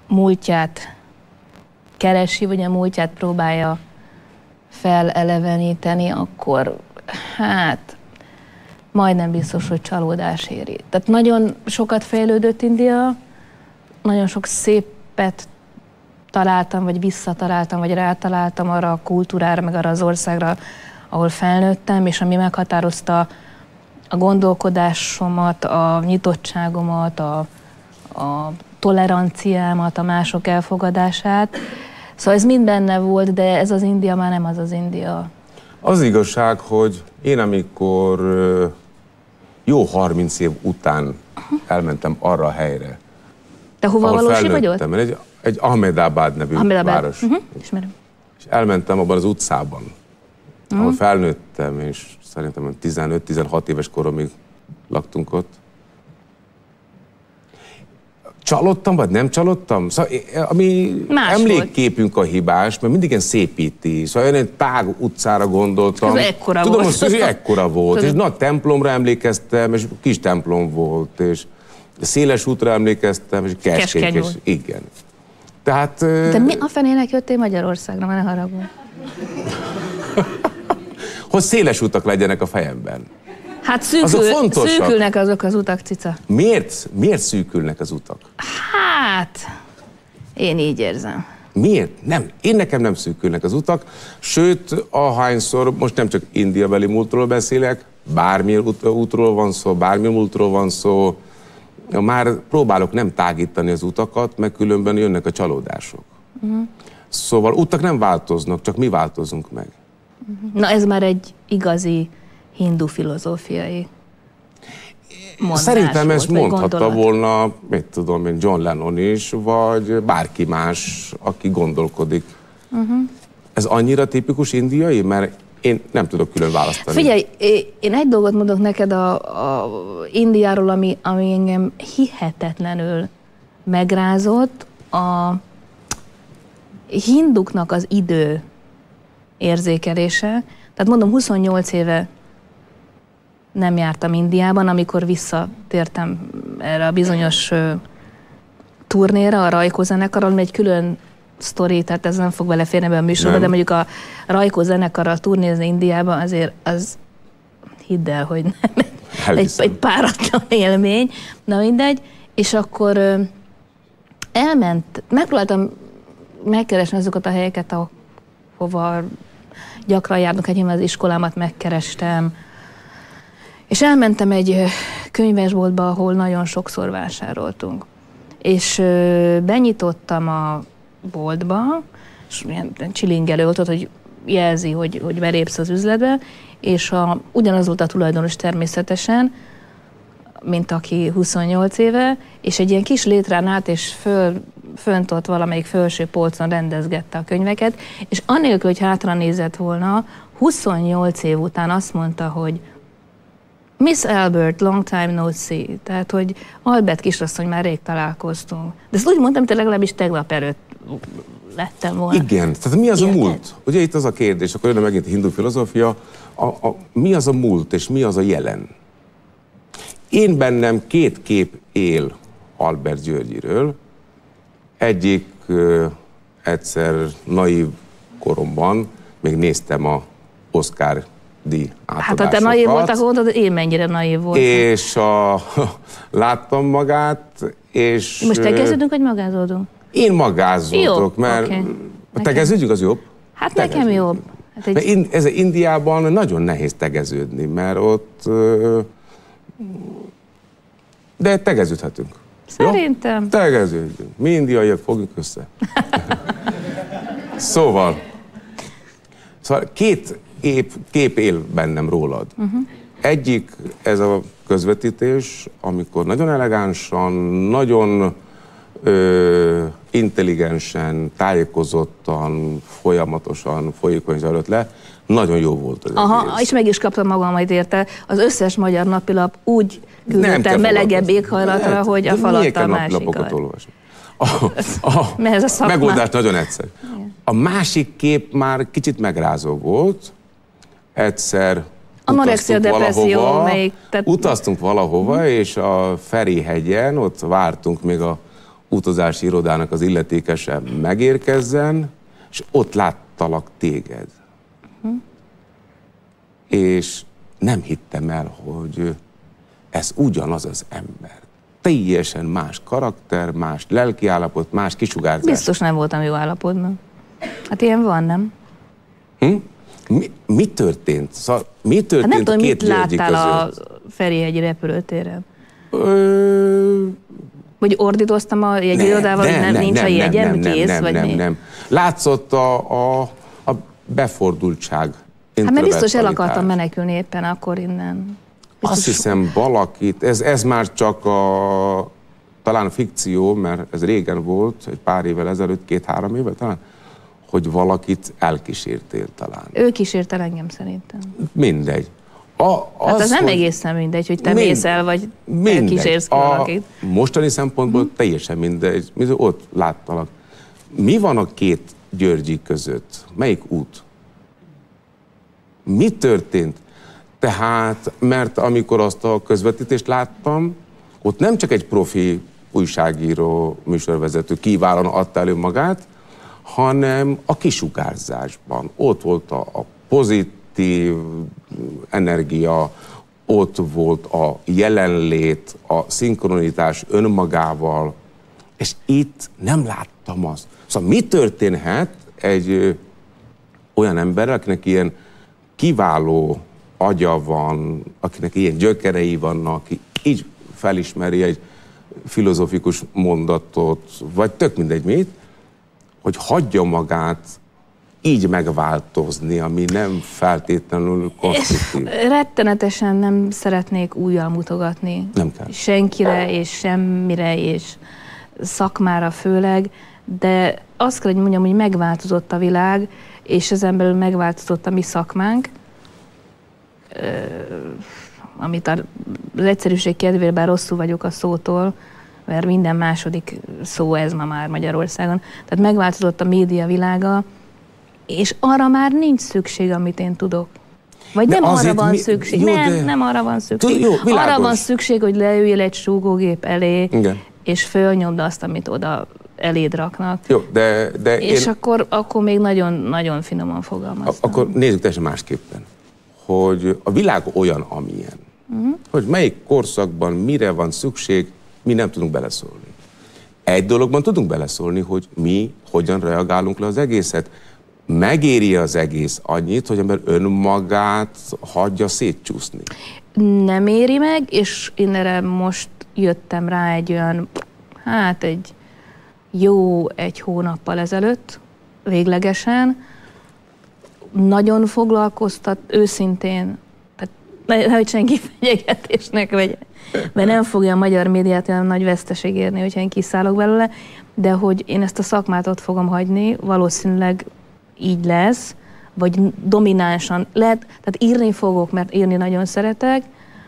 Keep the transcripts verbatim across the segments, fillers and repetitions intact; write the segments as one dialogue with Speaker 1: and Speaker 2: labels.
Speaker 1: múltját keresi, vagy a múltját próbálja feleleveníteni, akkor hát majdnem biztos, hogy csalódás éri. Tehát nagyon sokat fejlődött India, nagyon sok szépet találtam, vagy visszataláltam, vagy rátaláltam arra a kultúrára, meg arra az országra, ahol felnőttem, és ami meghatározta a gondolkodásomat, a nyitottságomat, a, a toleranciámat, a mások elfogadását. Szóval ez mind benne volt, de ez az India már nem az az India.
Speaker 2: Az igazság, hogy én amikor jó harminc év után elmentem arra a helyre.
Speaker 1: Te hova valósi vagy ott?
Speaker 2: Egy, egy Ahmedabad nevű
Speaker 1: Ahmedabad.
Speaker 2: város.
Speaker 1: Uh-huh. Ismerem.
Speaker 2: És elmentem abban az utcában, uh-huh. ahol felnőttem, és szerintem tizenöt-tizenhat éves koromig laktunk ott. Csalódtam, vagy nem csalódtam? Szóval, ami
Speaker 1: Más
Speaker 2: emlékképünk volt. A hibás, mert mindig ilyen szépíti. Szóval én egy tág utcára gondoltam.
Speaker 1: Ez ekkora
Speaker 2: Tudom,
Speaker 1: volt.
Speaker 2: hogy ekkora volt. És nagy templomra emlékeztem, és kis templom volt, és széles útra emlékeztem, és keskék. És igen. Tehát...
Speaker 1: De mi a fenének jöttél Magyarországra, mert ne haragudj?
Speaker 2: Hogy széles utak legyenek a fejemben.
Speaker 1: Hát szűkül, szűkülnek azok az utak, cica.
Speaker 2: Miért? Miért szűkülnek az utak?
Speaker 1: Hát, én így érzem.
Speaker 2: Miért? Nem. Én nekem nem szűkülnek az utak, sőt, ahányszor, most nem csak indiabeli múltról beszélek, bármilyen út, útról van szó, bármilyen múltról van szó, már próbálok nem tágítani az utakat, mert különben jönnek a csalódások. Uh-huh. Szóval utak nem változnak, csak mi változunk meg.
Speaker 1: Uh-huh. Na ez már egy igazi hindu filozófiai mondás.
Speaker 2: Szerintem ezt
Speaker 1: volt,
Speaker 2: mondhatta
Speaker 1: gondolat.
Speaker 2: volna, mit tudom én, John Lennon is, vagy bárki más, aki gondolkodik. Uh-huh. Ez annyira tipikus indiai, mert én nem tudok külön választani.
Speaker 1: Figyelj, én egy dolgot mondok neked a, a Indiáról, ami, ami engem hihetetlenül megrázott, a hinduknak az idő érzékelése. Tehát mondom, huszonnyolc éve nem jártam Indiában, amikor visszatértem erre a bizonyos uh, turnéra, a Rajko zenekarral, ami egy külön sztori, tehát ez nem fog beleférni be a műsorba, nem. De mondjuk a Rajko zenekarral turnézni Indiában azért az, hidd el, hogy nem egy, egy páratlan élmény, na mindegy, és akkor uh, elment, megpróbáltam megkeresni azokat a helyeket, ahova gyakran járnak, hát nyilván az iskolámat megkerestem, és elmentem egy könyvesboltba, ahol nagyon sokszor vásároltunk. És benyitottam a boltba, és ilyen csilingelő volt, hogy jelzi, hogy, hogy belépsz az üzletbe, és a, ugyanaz volt a tulajdonos természetesen, mint aki huszonnyolc éve, és egy ilyen kis létrán át, és föl, fönt ott valamelyik felső polcon rendezgette a könyveket, és anélkül, hogy hátra nézett volna, huszonnyolc év után azt mondta, hogy Miss Albert, long time no see. Tehát, hogy Albert kisasszony, már rég találkoztunk. De ezt úgy mondtam, hogy legalábbis tegnap előtt lettem volna.
Speaker 2: Igen, tehát mi az Érted? A múlt? Ugye itt az a kérdés, akkor jön megint a hindu filozófia, a, a, mi az a múlt és mi az a jelen? Én bennem két kép él Albert Györgyiről. Egyik ö, egyszer naív koromban, még néztem a Oscar díj átadásokat.
Speaker 1: Hát ha te naív voltak, mondod, én mennyire naív voltam.
Speaker 2: És a, láttam magát, és...
Speaker 1: Most tegeződünk, vagy magázódunk?
Speaker 2: Én magázódok,
Speaker 1: jó,
Speaker 2: mert
Speaker 1: okay.
Speaker 2: a tegeződjük az jobb?
Speaker 1: Hát nekem jobb. Hát egy...
Speaker 2: in, ez Indiában nagyon nehéz tegeződni, mert ott... De tegeződhetünk.
Speaker 1: Szerintem.
Speaker 2: Jó? Tegeződjünk. Mi indiaiak fogjuk össze. Szóval, szóval két kép, kép él bennem rólad. Uh-huh. Egyik ez a közvetítés, amikor nagyon elegánsan, nagyon ö, intelligensen, tájékozottan, folyamatosan, folyékony zajlott le. Nagyon jó volt az
Speaker 1: Aha,
Speaker 2: egész.
Speaker 1: és meg is kaptam magam majd érte. Az összes magyar napilap úgy küldött el melegebb éghajlatra, hát, hogy a falattal másikat.
Speaker 2: A, a megoldás nagyon egyszerű. A másik kép már kicsit megrázó volt. Egyszer utaztunk valahova, melyik, tehát... utaztunk valahova, uh-huh. és a Ferihegyen, ott vártunk még a utazási irodának az illetékese megérkezzen, és ott láttalak téged. Uh-huh. És nem hittem el, hogy ez ugyanaz az ember. Teljesen más karakter, más lelkiállapot, más kisugárzás.
Speaker 1: Biztos nem voltam jó állapotban. Hát ilyen van, nem?
Speaker 2: Hm? Mi, mi történt? Szóval, mi történt
Speaker 1: hát nem tudom,
Speaker 2: két
Speaker 1: mit
Speaker 2: Györgyi
Speaker 1: láttál
Speaker 2: között?
Speaker 1: a Ferihegyi repülőtéren?
Speaker 2: Ö...
Speaker 1: Vagy ordítoztam a jegyirodával, hogy nem, nincs a jegyem,
Speaker 2: nem,
Speaker 1: kész?
Speaker 2: Nem,
Speaker 1: vagy
Speaker 2: nem,
Speaker 1: mi?
Speaker 2: nem. Látszott a, a, a befordultság.
Speaker 1: Hát mert biztos el akartam menekülni éppen akkor innen. Biztos
Speaker 2: Azt hiszem valakit, ez, ez már csak a, talán fikció, mert ez régen volt, egy pár évvel ezelőtt, két-három éve talán, hogy valakit elkísértél talán.
Speaker 1: Ő kísért el engem szerintem.
Speaker 2: Mindegy. A, az,
Speaker 1: hát az nem
Speaker 2: hogy
Speaker 1: egészen mindegy, hogy te
Speaker 2: mind,
Speaker 1: mész el, vagy
Speaker 2: mindegy.
Speaker 1: elkísérsz ki valakit.
Speaker 2: A mostani szempontból hmm. teljesen mindegy. Ott láttalak. Mi van a két Györgyi között? Melyik út? Mi történt? Tehát, mert amikor azt a közvetítést láttam, ott nem csak egy profi újságíró, műsorvezető kiválóan adta elő magát, hanem a kisugárzásban. Ott volt a, a pozitív energia, ott volt a jelenlét, a szinkronitás önmagával, és itt nem láttam azt. Szóval mi történhet egy ö, olyan emberrel, akinek ilyen kiváló agya van, akinek ilyen gyökerei vannak, aki így felismeri egy filozofikus mondatot, vagy tök mindegy mit, hogy hagyja magát így megváltozni, ami nem feltétlenül konstruktív.
Speaker 1: Rettenetesen nem szeretnék újjal mutogatni.
Speaker 2: Nem kell.
Speaker 1: Senkire és semmire, és szakmára főleg, de azt kell, hogy mondjam, hogy megváltozott a világ, és ezen belül megváltozott a mi szakmánk, amit az egyszerűség kedvéért, bár rosszul vagyok a szótól, mert minden második szó ez ma már Magyarországon. Tehát megváltozott a média világa, és arra már nincs szükség, amit én tudok. Vagy de nem arra van mi... szükség. Jó, nem, de... nem arra van szükség.
Speaker 2: Jó,
Speaker 1: arra van szükség, hogy leüljél egy súgógép elé, igen, és fölnyomd azt, amit oda eléd raknak.
Speaker 2: Jó, de, de
Speaker 1: és
Speaker 2: én...
Speaker 1: akkor, akkor még nagyon, nagyon finoman fogalmaztam.
Speaker 2: Akkor nézzük teljesen másképpen, hogy a világ olyan, amilyen. Uh-huh. Hogy melyik korszakban mire van szükség, mi nem tudunk beleszólni. Egy dologban tudunk beleszólni, hogy mi hogyan reagálunk le az egészet. Megéri az egész annyit, hogy ember önmagát hagyja szétcsúszni?
Speaker 1: Nem éri meg, és én erre most jöttem rá egy olyan, hát egy jó egy hónappal ezelőtt, véglegesen. Nagyon foglalkoztat, őszintén, tehát nehogy senki fenyegetésnek vegye, mert nem fogja a magyar médiát olyan nagy veszteség érni, hogyha én kiszállok belőle, de hogy én ezt a szakmát ott fogom hagyni, valószínűleg így lesz, vagy dominánsan lehet, tehát írni fogok, mert írni nagyon szeretek,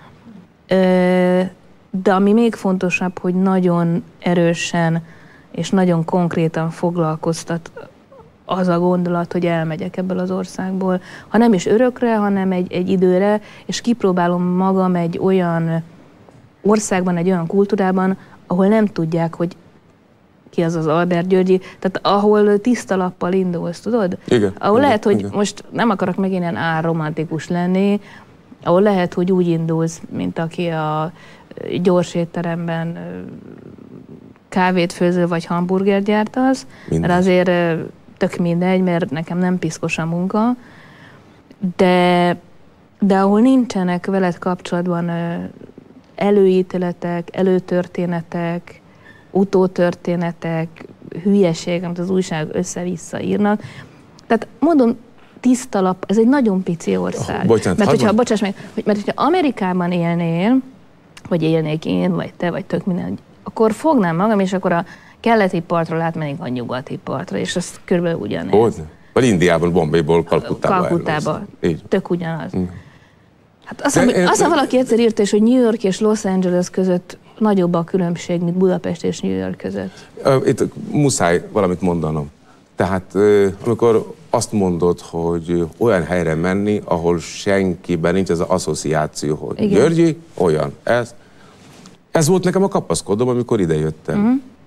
Speaker 1: de ami még fontosabb, hogy nagyon erősen és nagyon konkrétan foglalkoztat az a gondolat, hogy elmegyek ebből az országból. Ha nem is örökre, hanem egy, egy időre, és kipróbálom magam egy olyan országban, egy olyan kultúrában, ahol nem tudják, hogy ki az az Albert Györgyi, tehát ahol tiszta lappal indulsz, tudod?
Speaker 2: Igen.
Speaker 1: Ahol
Speaker 2: igen,
Speaker 1: lehet, hogy
Speaker 2: igen.
Speaker 1: most nem akarok megint ilyen álromantikus lenni, ahol lehet, hogy úgy indulsz, mint aki a gyors étteremben kávét főzöl, vagy hamburgert gyártasz, mindegy. Mert azért tök mindegy, mert nekem nem piszkos a munka, de, de ahol nincsenek veled kapcsolatban előítéletek, előtörténetek, utótörténetek, hülyeség, amit az újság össze-vissza írnak. Tehát mondom, tiszta lap, ez egy nagyon pici ország.
Speaker 2: Bocsánat,
Speaker 1: mert hogyha, bocsáss meg, mert hogyha Amerikában élnél, vagy élnék én, vagy te, vagy tök minden, akkor fognám magam, és akkor a keleti partról átmennénk a nyugati partra, és az körülbelül ugyanez.
Speaker 2: Hogy? Vagy Indiában, Bombayból Kalkuttába.
Speaker 1: Kalkuttába. Tök ugyanaz. Mm. Hát aztán,
Speaker 2: De,
Speaker 1: aztán de, valaki egyszer írta, és hogy New York és Los Angeles között nagyobb a különbség, mint Budapest és New York között.
Speaker 2: Itt muszáj valamit mondanom. Tehát amikor azt mondod, hogy olyan helyre menni, ahol senkiben nincs ez az asszociáció, hogy igen. Györgyi, olyan, ez. Ez volt nekem a kapaszkodom, amikor idejöttem. Uh-huh.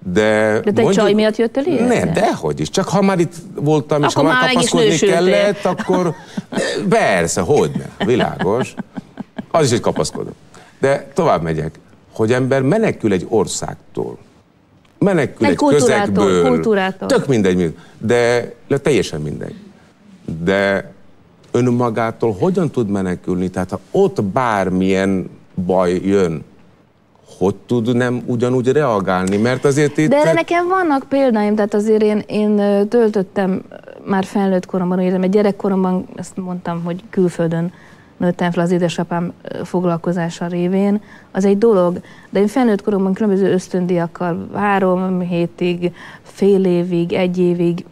Speaker 2: De,
Speaker 1: de te egy csaj miatt jöttél ilyen?
Speaker 2: Nem, dehogy is. Csak ha már itt voltam, és
Speaker 1: akkor
Speaker 2: ha már kapaszkodni kellett, akkor persze, hogyne, világos. Az is egy kapaszkodó. De tovább megyek, hogy ember menekül egy országtól, menekül egy, egy közegből,
Speaker 1: kultúrától.
Speaker 2: Tök mindegy, de de teljesen mindegy. De önmagától hogyan tud menekülni? Tehát ha ott bármilyen baj jön, hogy tud nem ugyanúgy reagálni? Mert azért itt...
Speaker 1: De erre nekem vannak példáim, tehát azért én, én töltöttem már felnőtt koromban, egy gyerekkoromban, ezt mondtam, hogy külföldön nőttem fel az édesapám foglalkozása révén, az egy dolog, de én felnőtt koromban különböző ösztöndíjakkal három hétig, fél évig, egy évig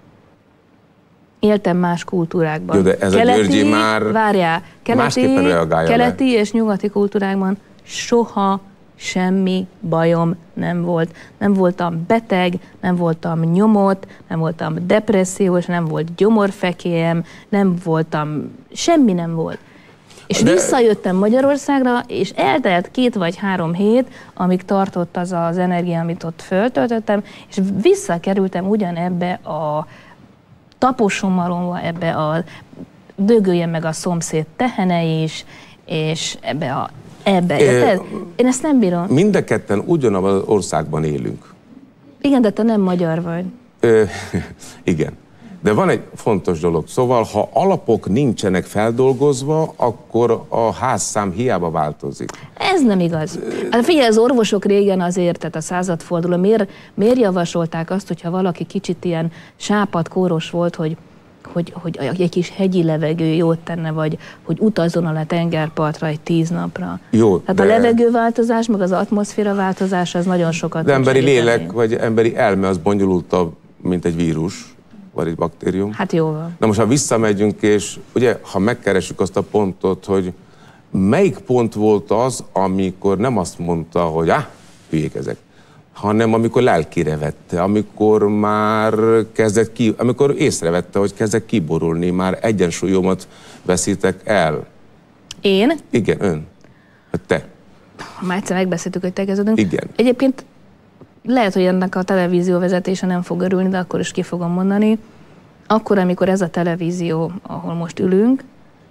Speaker 1: éltem más kultúrákban.
Speaker 2: Jó, de ez keleti, a Györgyi már
Speaker 1: várjál, keleti, keleti és nyugati kultúrákban soha semmi bajom nem volt. Nem voltam beteg, nem voltam nyomott, nem voltam depressziós, nem volt gyomorfekélyem, nem voltam, semmi nem volt. És de... visszajöttem Magyarországra, és eltelt két vagy három hét, amíg tartott az az energia, amit ott föltöltöttem, és visszakerültem ugyanebbe a taposommalomba, ebbe a dögöljen meg a szomszéd tehene is, és ebbe a Ebbe, érted? Én ezt nem bírom.
Speaker 2: Mind a ketten ugyanabban az országban élünk.
Speaker 1: Igen, de te nem magyar vagy.
Speaker 2: Ö, igen. De van egy fontos dolog. Szóval, ha alapok nincsenek feldolgozva, akkor a házszám hiába változik.
Speaker 1: Ez nem igaz. Hát figyelj, az orvosok régen azért, tehát a századforduló, miért, miért javasolták azt, hogyha valaki kicsit ilyen sápadkóros volt, hogy Hogy, hogy egy kis hegyi levegő jót tenne, vagy hogy utazzon a tengerpartra egy tíz napra.
Speaker 2: Jó,
Speaker 1: tehát
Speaker 2: de...
Speaker 1: a levegőváltozás, meg az atmoszféra változás, az nagyon sokat.
Speaker 2: De emberi lélek, vagy emberi elme az bonyolultabb, mint egy vírus, vagy egy baktérium.
Speaker 1: Hát jó van.
Speaker 2: Na most, ha visszamegyünk, és ugye, ha megkeressük azt a pontot, hogy melyik pont volt az, amikor nem azt mondta, hogy áh, hülyék ezek, hanem amikor lelkire vette, amikor már kezdett ki, amikor észrevette, hogy kezdett kiborulni, már egyensúlyomat veszítek el.
Speaker 1: Én?
Speaker 2: Igen, ön. Hát te.
Speaker 1: Már egyszer megbeszéltük, hogy te kezdődünk.
Speaker 2: Igen.
Speaker 1: Egyébként lehet, hogy ennek a televízió vezetése nem fog örülni, de akkor is ki fogom mondani. Akkor, amikor ez a televízió, ahol most ülünk,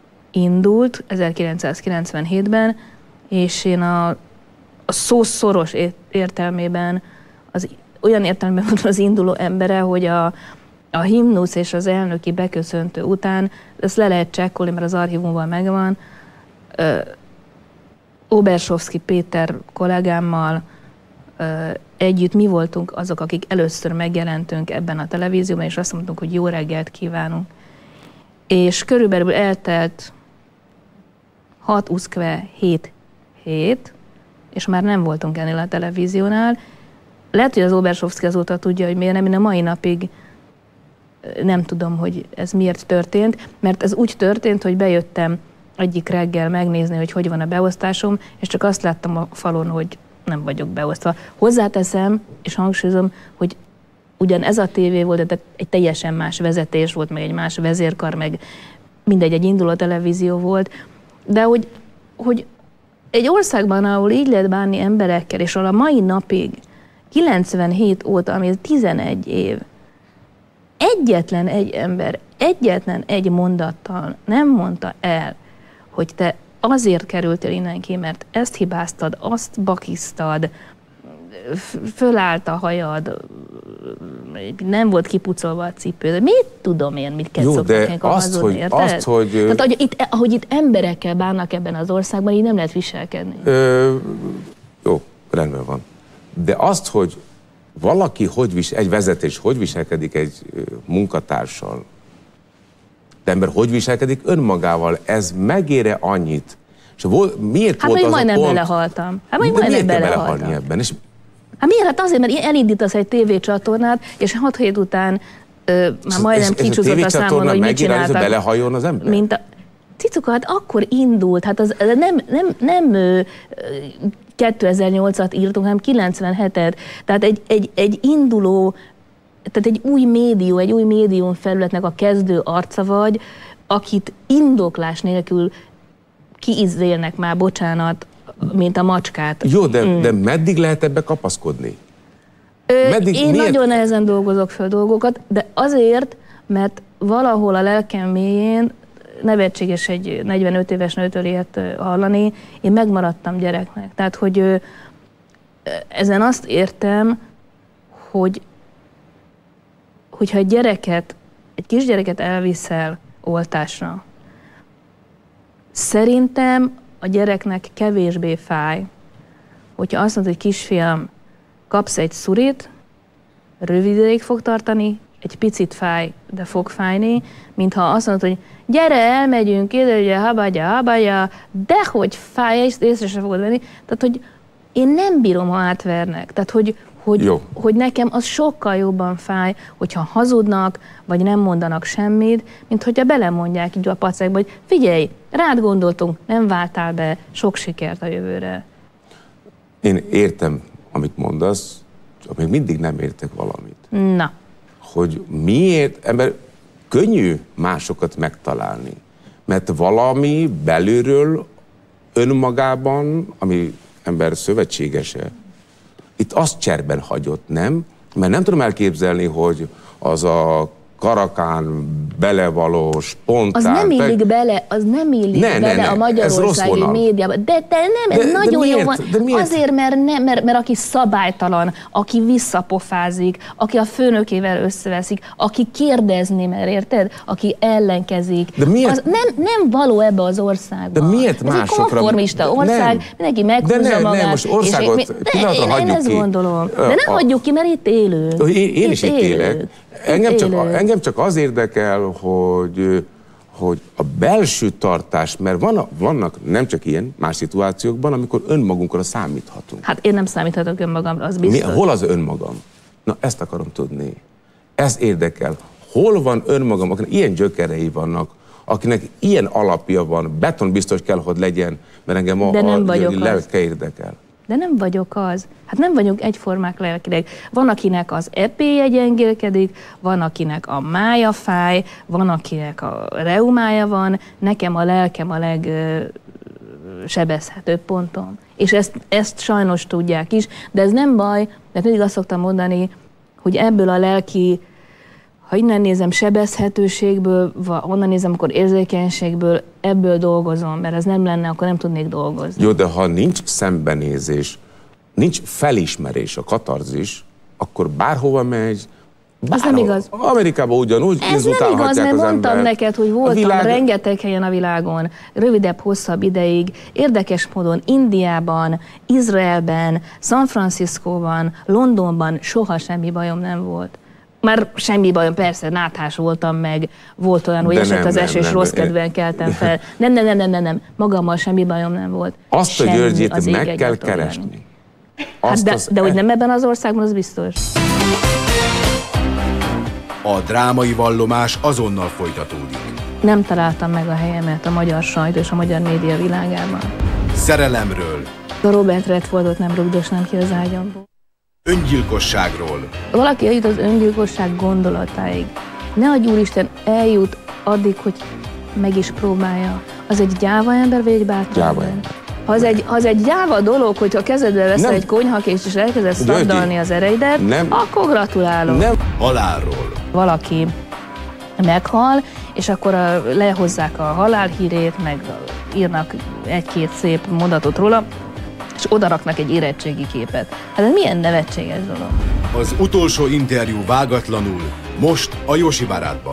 Speaker 1: indult ezerkilencszázkilencvenhétben, és én a a szó szoros értelmében, az, olyan értelemben mondom az induló embere, hogy a, a himnusz és az elnöki beköszöntő után, ezt le lehet csekkolni, mert az archívumban megvan, ö, Obersovszky Péter kollégámmal ö, együtt mi voltunk azok, akik először megjelentünk ebben a televízióban, és azt mondtunk, hogy jó reggelt kívánunk. És körülbelül eltelt hat uszkve hét hét, és már nem voltunk ennél a televíziónál. Lehet, hogy az Obersovszky azóta tudja, hogy miért nem, én a mai napig nem tudom, hogy ez miért történt, mert ez úgy történt, hogy bejöttem egyik reggel megnézni, hogy hogy van a beosztásom, és csak azt láttam a falon, hogy nem vagyok beosztva. Hozzáteszem, és hangsúlyozom, hogy ugyan ez a tévé volt, de egy teljesen más vezetés volt, meg egy más vezérkar, meg mindegy, egy induló televízió volt, de hogy, hogy egy országban, ahol így lehet bánni emberekkel, és ahol a mai napig, kilencvenhét óta, ami tizenegy év, egyetlen egy ember, egyetlen egy mondattal nem mondta el, hogy te azért kerültél innen ki, mert ezt hibáztad, azt bakisztad, fölállt a hajad, nem volt kipucolva a cipő, de mit tudom én, mit kell szokni a hazudni, érted?
Speaker 2: Azt, hogy...
Speaker 1: Tehát, ahogy itt, ahogy itt emberekkel bánnak ebben az országban, így nem lehet viselkedni.
Speaker 2: Ö, jó, rendben van. De azt, hogy valaki, hogy visel, egy vezetés hogy viselkedik egy munkatársal, de ember hogy viselkedik önmagával, ez megére annyit. És vol, miért
Speaker 1: hát
Speaker 2: volt az
Speaker 1: majdnem
Speaker 2: a pont...
Speaker 1: belehaltam. Hát majd
Speaker 2: de
Speaker 1: majdnem
Speaker 2: miért kell
Speaker 1: belehaltam.
Speaker 2: belehalni ebben? És...
Speaker 1: Hát miért? Hát azért, mert elindítasz egy tévécsatornát, és hat hét után ö, már majdnem kicsúszott a számon, hogy mit csináltak.
Speaker 2: Ez belehajoljon az ember?
Speaker 1: Mint a... Cicuka, hát akkor indult, hát az nem, nem, nem ö, kétezer-nyolcat írtunk, hanem kilencvenhetet. Tehát egy, egy, egy induló, tehát egy új médium, egy új médium felületnek a kezdő arca vagy, akit indoklás nélkül kiizzélnek már, bocsánat, mint a macskát.
Speaker 2: Jó, de,
Speaker 1: mm.
Speaker 2: de meddig lehet ebbe kapaszkodni?
Speaker 1: Ö,
Speaker 2: Meddig,
Speaker 1: én
Speaker 2: miért?
Speaker 1: nagyon nehezen dolgozok föl dolgokat, de azért, mert valahol a lelkem mélyén, nevetséges egy negyvenöt éves nőtől ilyet hallani, én megmaradtam gyereknek. Tehát, hogy ö, ezen azt értem, hogy hogyha egy gyereket, egy kisgyereket elviszel oltásra, szerintem a gyereknek kevésbé fáj, hogyha azt mondod, hogy kisfiam, kapsz egy szurit, rövid ideig fog tartani, egy picit fáj, de fog fájni, mintha azt mondod, hogy gyere, elmegyünk, ide, ugye, habagya, habagya, dehogy fáj, és észre sem fogod venni. Tehát, hogy én nem bírom, ha átvernek. Tehát, hogy, hogy, hogy nekem az sokkal jobban fáj, hogyha hazudnak, vagy nem mondanak semmit, mint hogyha belemondják így a pacekba, hogy figyelj, rád gondoltunk, nem váltál be, sok sikert a jövőre.
Speaker 2: Én értem, amit mondasz, csak még mindig nem értek valamit.
Speaker 1: Na.
Speaker 2: Hogy miért, ember könnyű másokat megtalálni, mert valami belülről önmagában, ami ember szövetségese, itt azt cserben hagyott, nem? Mert nem tudom elképzelni, hogy az a karakán belevaló, spontán...
Speaker 1: Az nem illik bele, az nem illik
Speaker 2: ne,
Speaker 1: bele
Speaker 2: ne, ne,
Speaker 1: a magyarországi médiába. De te nem, ez
Speaker 2: de,
Speaker 1: nagyon
Speaker 2: de
Speaker 1: jó van. Azért, mert, nem, mert, mert aki szabálytalan, aki visszapofázik, aki a főnökével összeveszik, aki kérdezni mer, érted? Aki ellenkezik.
Speaker 2: De miért?
Speaker 1: Az nem, nem való ebbe az országba.
Speaker 2: De miért
Speaker 1: ez
Speaker 2: másokra?
Speaker 1: egy konformista ország,
Speaker 2: nem.
Speaker 1: mindenki meghúzza
Speaker 2: de nem,
Speaker 1: magát.
Speaker 2: Nem, most országot
Speaker 1: és,
Speaker 2: pillanatra
Speaker 1: én,
Speaker 2: hagyjuk
Speaker 1: én ezt
Speaker 2: ki.
Speaker 1: gondolom. De ne
Speaker 2: a,
Speaker 1: hagyjuk ki, mert itt élünk.
Speaker 2: Én, én is itt élek. Engem csak,
Speaker 1: élünk.
Speaker 2: engem csak az érdekel, hogy, hogy a belső tartás, mert van, vannak nem csak ilyen, más szituációkban, amikor önmagunkra számíthatunk.
Speaker 1: Hát én nem számíthatok önmagamra, az biztos.
Speaker 2: Mi, hol az önmagam? Na, ezt akarom tudni. Ez érdekel. Hol van önmagam, akinek ilyen gyökerei vannak, akinek ilyen alapja van, betonbiztos kell, hogy legyen, mert engem a, a, a lelke érdekel.
Speaker 1: De nem vagyok az. Hát nem vagyunk egyformák lelkileg. Van, akinek az epéje gyengélkedik, van, akinek a mája fáj, van, akinek a reumája van, nekem a lelkem a legsebezhetőbb pontom. És ezt, ezt sajnos tudják is, de ez nem baj, mert mindig azt szoktam mondani, hogy ebből a lelki, ha innen nézem, sebezhetőségből, vagy onnan nézem, akkor érzékenységből, ebből dolgozom, mert ez nem lenne, akkor nem tudnék dolgozni.
Speaker 2: Jó, de ha nincs szembenézés, nincs felismerés, a katarzis, akkor bárhova megy,
Speaker 1: az nem igaz.
Speaker 2: Amerikában ugyanúgy
Speaker 1: ez nem igaz, mert mondtam
Speaker 2: ember.
Speaker 1: neked, hogy voltam
Speaker 2: világ...
Speaker 1: rengeteg helyen a világon, rövidebb, hosszabb ideig, érdekes módon Indiában, Izraelben, San Franciscóban, Londonban soha semmi bajom nem volt. Már semmi bajom, persze, náthás voltam meg, volt olyan, hogy esett az eső, és rossz kedven keltem fel. Nem, nem, nem, nem, nem, nem, magammal semmi bajom nem volt.
Speaker 2: Azt
Speaker 1: semmi
Speaker 2: a Györgyét
Speaker 1: az
Speaker 2: meg kell keresni.
Speaker 1: Hát de, de hogy nem ebben az országban, az biztos.
Speaker 3: A drámai vallomás azonnal folytatódik.
Speaker 1: Nem találtam meg a helyemet a magyar sajtó és a magyar média világában.
Speaker 3: Szerelemről.
Speaker 1: A Robert Redfordot nem rugdosnám ki az ágyamból.
Speaker 3: Öngyilkosságról.
Speaker 1: Valaki eljut az öngyilkosság gondolatáig. Ne adj Úristen, eljut addig, hogy meg is próbálja. Az egy gyáva ember, vagy egy bátor
Speaker 2: gyáva
Speaker 1: ember? Ha az egy, ha az egy gyáva dolog, hogyha kezedbe veszel egy konyhakést, és elkezdesz szabdalni az ereidet, nem. Akkor gratulálok.
Speaker 2: Nem.
Speaker 3: Halálról.
Speaker 1: Valaki meghal, és akkor a, lehozzák a halálhírét, meg írnak egy-két szép mondatot róla, és odaraknak egy érettségi képet. Hát ez milyen nevetséges dolog.
Speaker 3: Az utolsó interjú vágatlanul, most a Jósi barátban.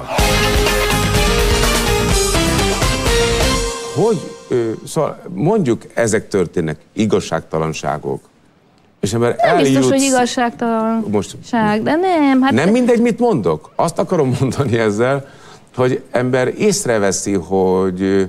Speaker 2: Hogy, ö, szóval mondjuk ezek történnek, igazságtalanságok. És ember
Speaker 1: nem
Speaker 2: eljutsz,
Speaker 1: biztos, hogy igazságtalanság,
Speaker 2: most,
Speaker 1: de nem. Hát
Speaker 2: nem mindegy, mit mondok. Azt akarom mondani ezzel, hogy ember észreveszi, hogy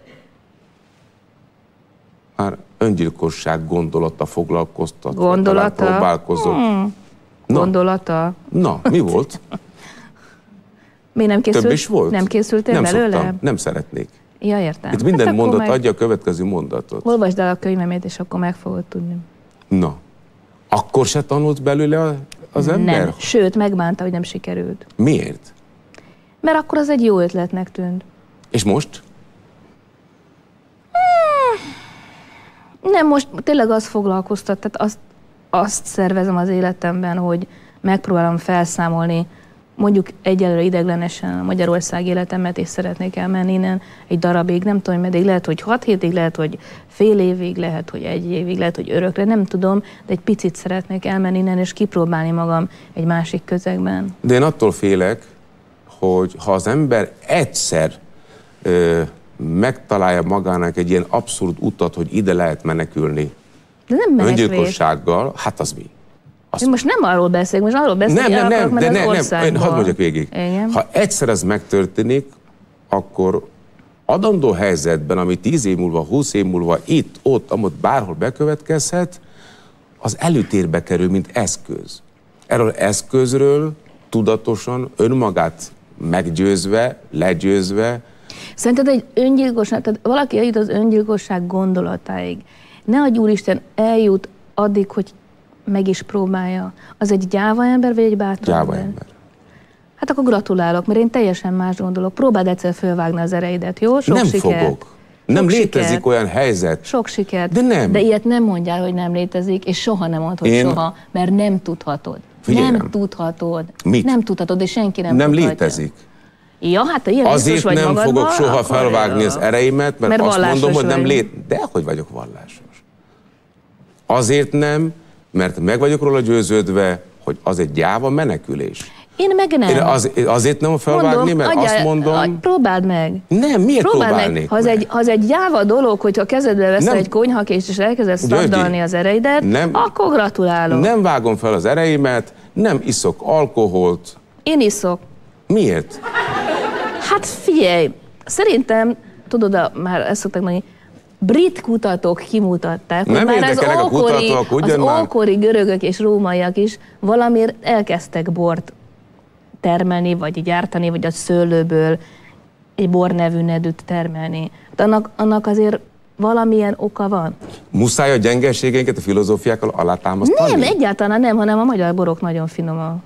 Speaker 2: már öngyilkosság gondolata foglalkoztat.
Speaker 1: Gondolata?
Speaker 2: Próbálkozott.
Speaker 1: Hmm.
Speaker 2: Na.
Speaker 1: Gondolata?
Speaker 2: Na, mi volt?
Speaker 1: Mi nem készült?
Speaker 2: Több is volt?
Speaker 1: Nem készültél
Speaker 2: nem
Speaker 1: belőle?
Speaker 2: Szoktam, nem szeretnék.
Speaker 1: Ja, értem.
Speaker 2: Itt minden
Speaker 1: hát
Speaker 2: mondat
Speaker 1: meg...
Speaker 2: adja a következő mondatot.
Speaker 1: Olvasd el a könyvemét, és akkor meg fogod tudni.
Speaker 2: Na, akkor se tanult belőle az ember?
Speaker 1: Nem, sőt, megbánta, hogy nem sikerült.
Speaker 2: Miért?
Speaker 1: Mert akkor az egy jó ötletnek tűnt.
Speaker 2: És most?
Speaker 1: Hmm. Nem, most tényleg az foglalkoztat, tehát azt, azt szervezem az életemben, hogy megpróbálom felszámolni mondjuk egyelőre ideiglenesen a Magyarország életemet, és szeretnék elmenni innen egy darabig, nem tudom, meddig, lehet, hogy hat hétig, lehet, hogy fél évig, lehet, hogy egy évig, lehet, hogy örökre, nem tudom, de egy picit szeretnék elmenni innen, és kipróbálni magam egy másik közegben.
Speaker 2: De én attól félek, hogy ha az ember egyszer ö, megtalálja magának egy ilyen abszurd utat, hogy ide lehet menekülni,
Speaker 1: de nem
Speaker 2: öngyilkossággal, hát az mi?
Speaker 1: Én most nem arról beszélek, most arról beszélek,
Speaker 2: nem,
Speaker 1: hogy
Speaker 2: nem, nem, de
Speaker 1: az
Speaker 2: ne,
Speaker 1: országban.
Speaker 2: nem, hadd mondjak végig.
Speaker 1: Igen.
Speaker 2: Ha egyszer ez megtörténik, akkor adandó helyzetben, ami tíz év múlva, húsz év múlva itt, ott, amott bárhol bekövetkezhet, az előtérbe kerül, mint eszköz. Erről eszközről tudatosan, önmagát meggyőzve, legyőzve.
Speaker 1: Szerinted egy öngyilkosság, tehát valaki eljut az öngyilkosság gondolatáig. Ne adj Úristen, eljut addig, hogy meg is próbálja. Az egy gyáva ember, vagy egy bátor
Speaker 2: Gyáva
Speaker 1: ember?
Speaker 2: ember.
Speaker 1: Hát akkor gratulálok, mert én teljesen más gondolok. Próbáld egyszer fölvágni az ereidet, jó? Sok
Speaker 2: nem
Speaker 1: sikert.
Speaker 2: fogok. Nem
Speaker 1: Sok
Speaker 2: létezik
Speaker 1: sikert.
Speaker 2: olyan helyzet.
Speaker 1: Sok sikert.
Speaker 2: De nem.
Speaker 1: De ilyet nem mondjál, hogy nem létezik, és soha nem mondod, hogy
Speaker 2: Én...
Speaker 1: soha, mert nem tudhatod.
Speaker 2: Figyelj
Speaker 1: nem
Speaker 2: rám.
Speaker 1: tudhatod.
Speaker 2: Mit?
Speaker 1: Nem tudhatod, és senki nem,
Speaker 2: Nem
Speaker 1: tudhatja.
Speaker 2: létezik.
Speaker 1: Ja, hát ilyen
Speaker 2: Azért
Speaker 1: biztos vagy
Speaker 2: nem
Speaker 1: magadban,
Speaker 2: fogok soha
Speaker 1: akkor
Speaker 2: felvágni
Speaker 1: jó.
Speaker 2: az ereimet, mert,
Speaker 1: Mert
Speaker 2: azt mondom,
Speaker 1: vallásos
Speaker 2: hogy nem
Speaker 1: vagy.
Speaker 2: lét... De hogy vagyok vallásos? Azért nem, mert meg vagyok róla győződve, hogy az egy gyáva menekülés.
Speaker 1: Én meg nem.
Speaker 2: Én az, azért nem felvágni,
Speaker 1: Mondom,
Speaker 2: mert
Speaker 1: adjál,
Speaker 2: azt mondom...
Speaker 1: adj, próbáld meg.
Speaker 2: Nem, miért
Speaker 1: Próbáld
Speaker 2: próbálnék
Speaker 1: meg. Ha az
Speaker 2: meg?
Speaker 1: egy, ha az egy gyáva dolog, hogyha kezedbe veszel
Speaker 2: Nem.
Speaker 1: egy konyhakést, és elkezdesz
Speaker 2: Györgyi,
Speaker 1: szabdalni az ereidet,
Speaker 2: nem.
Speaker 1: akkor gratulálok.
Speaker 2: Nem vágom fel az ereimet, nem iszok alkoholt.
Speaker 1: Én iszok.
Speaker 2: Miért?
Speaker 1: Hát figyelj, szerintem, tudod, a, már ezt szokták mondani, brit kutatók kimutatták, hogy
Speaker 2: Nem
Speaker 1: már az
Speaker 2: érdekelnek a
Speaker 1: ókori,
Speaker 2: kutatók,
Speaker 1: az
Speaker 2: ugyan már.
Speaker 1: ókori görögök és rómaiak is valamiért elkezdtek bort termelni, vagy gyártani, vagy a szőlőből egy bornevű nedűt termelni. De annak, annak azért valamilyen oka van.
Speaker 2: Muszáj a gyengeségeinket a filozófiákkal alátámasztani?
Speaker 1: Nem, egyáltalán nem, hanem a magyar borok nagyon finomak.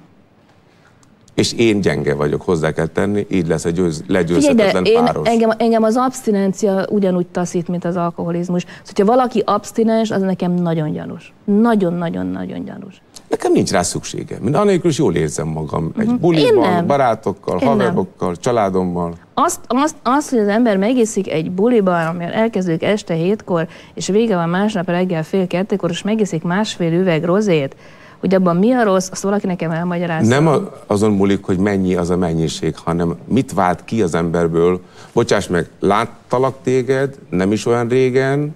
Speaker 2: És én gyenge vagyok, hozzá kell tenni, így lesz egy győz,
Speaker 1: Figyelj, de
Speaker 2: legyőzhetetlen
Speaker 1: én,
Speaker 2: páros.
Speaker 1: engem, engem az abszinencia ugyanúgy taszít, mint az alkoholizmus. Szóval, hogyha valaki abszinens, az nekem nagyon gyanús. Nagyon-nagyon-nagyon gyanús.
Speaker 2: Nekem nincs rá szükségem. Én annélkül is jól érzem magam. Egy
Speaker 1: Én
Speaker 2: buliban,
Speaker 1: nem.
Speaker 2: barátokkal,
Speaker 1: Én nem.
Speaker 2: haverokkal, családommal.
Speaker 1: Azt, azt, azt, hogy az ember megiszik egy buliban, amivel elkezdődik este hétkor, és vége van másnap reggel fél kettekor, és megiszik másfél üveg rozét, hogy abban mi a rossz, azt valaki nekem elmagyarázza.
Speaker 2: Nem a, azon múlik, hogy mennyi az a mennyiség, hanem mit vált ki az emberből. Bocsáss meg, láttalak téged, nem is olyan régen,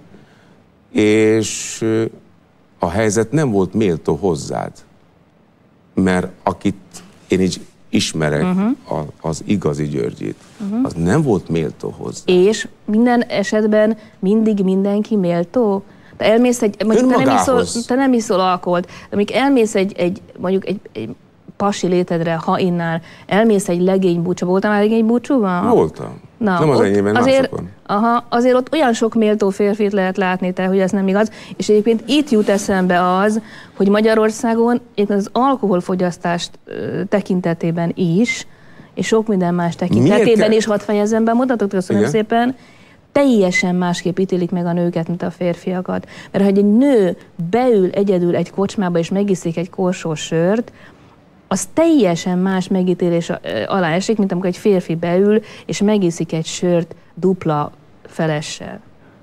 Speaker 2: és a helyzet nem volt méltó hozzád. Mert akit én így ismerek, uh-huh. a, az igazi Györgyit, uh-huh. az nem volt méltó hozzá.
Speaker 1: És minden esetben mindig mindenki méltó? Te elmész egy, mondjuk te nem, iszol, te nem iszol alkoholt, de mondjuk elmész egy, egy mondjuk egy, egy pasi létedre, ha innál, elmész egy legénybúcsúba. Voltál már legénybúcsúban?
Speaker 2: Voltam.
Speaker 1: Na,
Speaker 2: nem az enyémben,
Speaker 1: azért,
Speaker 2: másokon.
Speaker 1: Aha, azért ott olyan sok méltó férfit lehet látni te, hogy ez nem igaz. És egyébként itt jut eszembe az, hogy Magyarországon az alkoholfogyasztást ö, tekintetében is, és sok minden más tekintetében
Speaker 2: kell...
Speaker 1: is, hadd fejezem be, mutatok, köszönöm
Speaker 2: Igen.
Speaker 1: szépen, teljesen másképp ítélik meg a nőket, mint a férfiakat. Mert ha egy nő beül egyedül egy kocsmába, és megiszik egy korsó sört, az teljesen más megítélés alá esik, mint amikor egy férfi beül, és megiszik egy sört dupla felessel.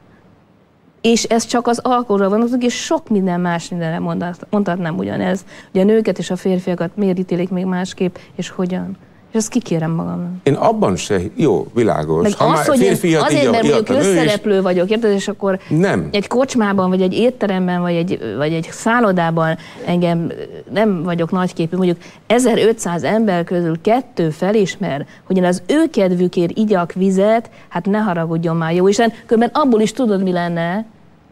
Speaker 1: És ez csak az alkoholra vonatkozik, és sok minden más mindenre mondhatnám ugyanez. Hogy a nőket és a férfiakat miért ítélik még másképp, és hogyan. És ezt kikérem magamnak.
Speaker 2: Én abban se, jó, világos.
Speaker 1: Meg
Speaker 2: ha
Speaker 1: az,
Speaker 2: már
Speaker 1: hogy én
Speaker 2: férfiat
Speaker 1: azért,
Speaker 2: így
Speaker 1: mert
Speaker 2: a,
Speaker 1: mondjuk
Speaker 2: a nő is-
Speaker 1: közszereplő vagyok, érted, és akkor
Speaker 2: Nem.
Speaker 1: egy kocsmában, vagy egy étteremben, vagy egy, vagy egy szállodában engem nem vagyok nagyképű, mondjuk ezerötszáz ember közül kettő felismer, hogy én az ő kedvükért igyak vizet, hát ne haragudjon már, jó Isten, különben abból is tudod, mi lenne?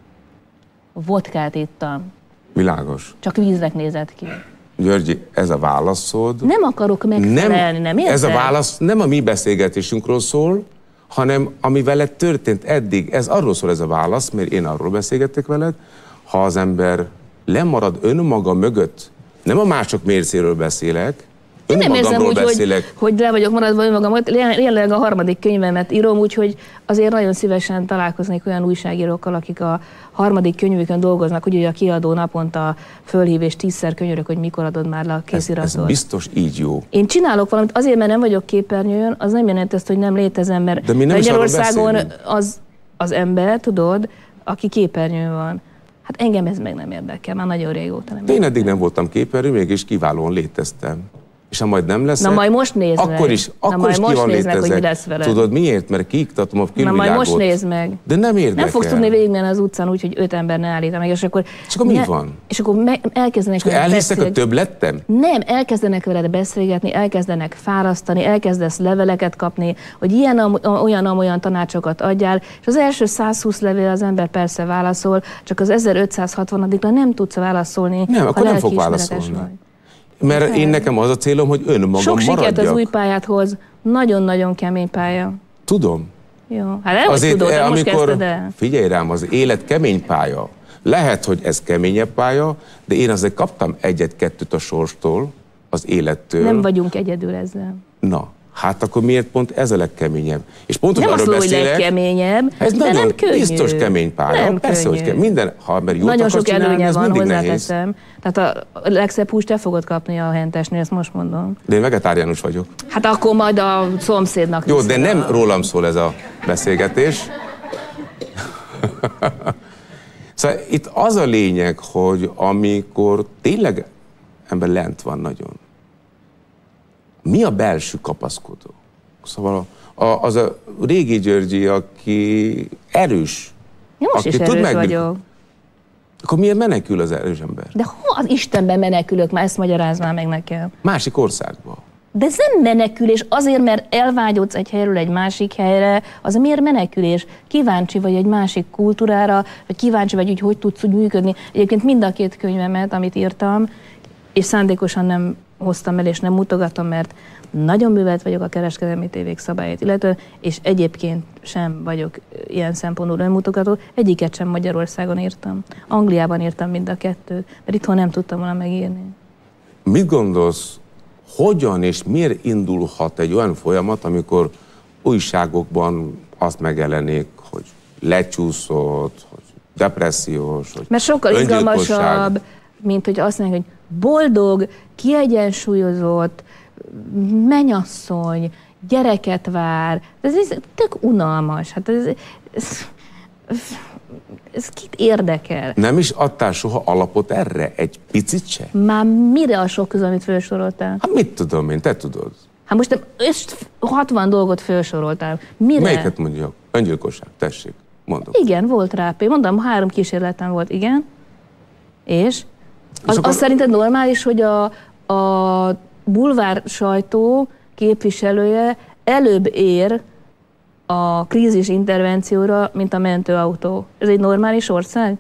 Speaker 1: Vodkát ittam.
Speaker 2: Világos.
Speaker 1: Csak víznek nézett ki.
Speaker 2: Györgyi, ez a válaszod.
Speaker 1: Nem akarok megfelelni, nem, érted?
Speaker 2: Ez a válasz nem a mi beszélgetésünkről szól, hanem ami veled történt eddig. Ez arról szól ez a válasz, mert én arról beszélgettek veled, ha az ember lemarad önmaga mögött, nem a mások mércéről beszélek,
Speaker 1: Én nem érzem úgy, hogy, hogy le vagyok maradva önmagamat. Jelenleg a harmadik könyvemet írom, úgyhogy azért nagyon szívesen találkoznék olyan újságírókkal, akik a harmadik könyvükön dolgoznak, úgy, hogy a kiadó naponta fölhív és tízszer könyörök, hogy mikor adod már le a kéziratot.
Speaker 2: Ez, ez biztos így jó.
Speaker 1: Én csinálok valamit, azért, mert nem vagyok képernyőn, az nem jelenti azt, hogy nem létezem, mert
Speaker 2: De mi nem
Speaker 1: Magyarországon az, az ember, tudod, aki képernyőn van. Hát engem ez meg nem érdekel, már nagyon régóta nem.
Speaker 2: Én eddig nem voltam képernyő, mégis kiválóan léteztem. És ha majd nem lesz,
Speaker 1: na majd most nézd
Speaker 2: akkor
Speaker 1: meg.
Speaker 2: is, akkor
Speaker 1: na
Speaker 2: is
Speaker 1: majd
Speaker 2: ki
Speaker 1: most
Speaker 2: van
Speaker 1: nézd meg, hogy mi lesz
Speaker 2: létezek.
Speaker 1: veled.
Speaker 2: Tudod miért? Mert kiiktatom a külvilágot.
Speaker 1: Na majd most nézd meg.
Speaker 2: De nem érdekel.
Speaker 1: Nem fogsz tudni végigmenni az utcán úgy, hogy öt ember ne állít meg, és akkor...
Speaker 2: És akkor mi van?
Speaker 1: És akkor me, elkezdenek...
Speaker 2: És elhiszek, hogy több lettem?
Speaker 1: Nem, elkezdenek veled beszélgetni, elkezdenek fárasztani, elkezdesz leveleket kapni, hogy ilyen, olyan, olyan tanácsokat adjál, és az első százhúsz levél az ember persze válaszol, csak az ezerötszázhatvannadikra nem tudsz válaszolni.
Speaker 2: Nem, akkor nem fog válaszolni. Vagy. Mert én nekem az a célom, hogy önmagam
Speaker 1: sok
Speaker 2: maradjak.
Speaker 1: Sok sikert az új pályádhoz, nagyon-nagyon kemény pálya.
Speaker 2: Tudom.
Speaker 1: Jó, hát el
Speaker 2: azért,
Speaker 1: tudod,
Speaker 2: amikor,
Speaker 1: most kezdted el.
Speaker 2: Figyelj rám, az élet kemény pálya. Lehet, hogy ez keményebb pálya, de én azért kaptam egyet-kettőt a sorstól, az élettől.
Speaker 1: Nem vagyunk egyedül ezzel.
Speaker 2: Na, hát akkor miért pont ez a legkeményebb? És pontos
Speaker 1: nem
Speaker 2: arról
Speaker 1: azt mondom,
Speaker 2: beszélek,
Speaker 1: hogy legkeményebb,
Speaker 2: ez
Speaker 1: de
Speaker 2: nagyon
Speaker 1: nem könnyű.
Speaker 2: biztos kemény pálya.
Speaker 1: Nem
Speaker 2: Persze,
Speaker 1: könnyű.
Speaker 2: hogy kell. Minden, ha mert jót
Speaker 1: nagyon sok
Speaker 2: csinálni,
Speaker 1: előnye van,
Speaker 2: hozzáteszem.
Speaker 1: Tehát a legszebb húst te fogod kapni a hentesnél, ezt most mondom.
Speaker 2: De én vegetáriánus vagyok.
Speaker 1: Hát akkor majd a szomszédnak.
Speaker 2: Jó, de nem a... rólam szól ez a beszélgetés. Szóval itt az a lényeg, hogy amikor tényleg ember lent van nagyon, mi a belső kapaszkodó? Szóval a, a, az a régi Györgyi, aki erős.
Speaker 1: Ja, most
Speaker 2: aki
Speaker 1: is erős vagyok.
Speaker 2: Akkor miért menekül az erős ember?
Speaker 1: De hol az Istenben menekülök? Már ezt magyarázd már meg nekem.
Speaker 2: Másik országba.
Speaker 1: De ez nem menekülés, azért, mert elvágyodsz egy helyről egy másik helyre, az miért menekülés? Kíváncsi vagy egy másik kultúrára, vagy kíváncsi vagy, hogy hogy tudsz úgy működni. Egyébként mind a két könyvemet, amit írtam, és szándékosan nem hoztam el, és nem mutogatom, mert nagyon művelt vagyok a kereskedelmi tévék szabályait, illetve, és egyébként sem vagyok ilyen szempontból önmutogató, egyiket sem Magyarországon írtam. Angliában írtam mind a kettőt, mert itthon nem tudtam volna megírni.
Speaker 2: Mit gondolsz, hogyan és miért indulhat egy olyan folyamat, amikor újságokban azt megjelenik, hogy lecsúszott, hogy depressziós, hogy
Speaker 1: mert sokkal izgalmasabb, mint hogy azt mondják, hogy boldog, kiegyensúlyozott, mennyasszony, gyereket vár. Ez, ez tök unalmas. Hát ez, ez, ez, ez kit érdekel?
Speaker 2: Nem is adtál soha alapot erre? Egy picit se?
Speaker 1: Már mire a sok közül, amit felsoroltál?
Speaker 2: Hát mit tudom én, te tudod.
Speaker 1: Hát most hatvan dolgot felsoroltál. Mire?
Speaker 2: Melyiket mondjak? Öngyilkosság, tessék, mondom.
Speaker 1: Igen, volt rá. Mondom, három kísérletem volt, igen. És? Az,
Speaker 2: akkor...
Speaker 1: az szerinted normális, hogy a, a bulvár sajtó képviselője előbb ér a krízis intervencióra, mint a mentőautó. Ez egy normális ország?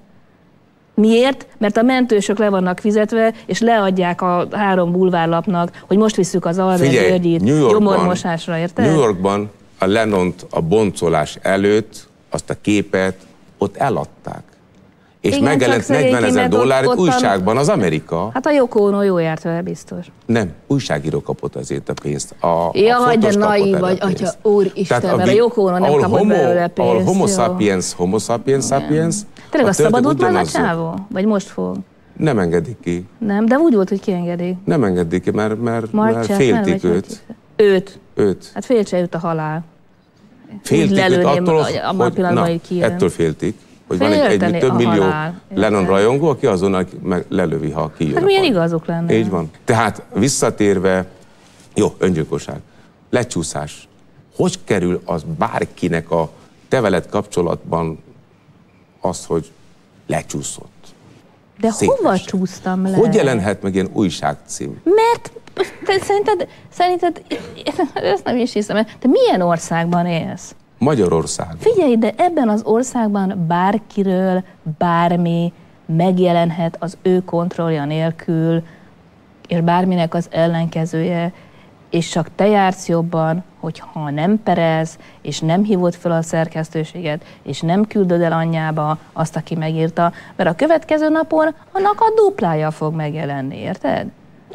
Speaker 1: Miért? Mert a mentősök le vannak fizetve, és leadják a három bulvárlapnak, hogy most visszük az Albert Györgyit gyomormosásra, érted?
Speaker 2: New Yorkban a Lennont a boncolás előtt, azt a képet ott eladták. És igen, megjelent negyvenezer dollárért újságban az Amerika.
Speaker 1: Hát a Yoko Ono jó járt vele biztos.
Speaker 2: Nem, újságíró kapott azért a pénzt. A,
Speaker 1: ja,
Speaker 2: a
Speaker 1: de naív vagy, atya, úristen,
Speaker 2: tehát
Speaker 1: mert a Yoko Ono nem kapott
Speaker 2: homo,
Speaker 1: belőle pénzt.
Speaker 2: Ahol homo sapiens, homo sapiens, sapiens.
Speaker 1: Tényleg a szabadult már a csávó? Vagy most fog?
Speaker 2: Nem engedik ki.
Speaker 1: Nem, de úgy volt, hogy kiengedik.
Speaker 2: Nem engedik ki, mert, mert, mert
Speaker 1: féltik
Speaker 2: őt.
Speaker 1: Őt?
Speaker 2: Őt.
Speaker 1: Hát féltse őt a halál.
Speaker 2: Féltik őt attól,
Speaker 1: hogy, hogy na,
Speaker 2: ettől féltik. Hogy van egy, egy több millió Lennon rajongó, aki azonnal meg lelövi, ha kijön.
Speaker 1: Hát milyen igazuk lenne.
Speaker 2: Így van. Tehát visszatérve, jó, öngyilkosság, lecsúszás. Hogy kerül az bárkinek a te veled kapcsolatban az, hogy lecsúszott?
Speaker 1: De szépen hova csúsztam le?
Speaker 2: Hogy jelenhet meg ilyen újságcím?
Speaker 1: Mert te szerinted, szerinted, ezt nem is hiszem, te milyen országban élsz?
Speaker 2: Magyarországon.
Speaker 1: Figyelj, de ebben az országban bárkiről bármi megjelenhet az ő kontrollja nélkül, és bárminek az ellenkezője, és csak te jársz jobban, hogyha nem perez, és nem hívod fel a szerkesztőséget, és nem küldöd el anyjába azt, aki megírta, mert a következő napon annak a duplája fog megjelenni, érted?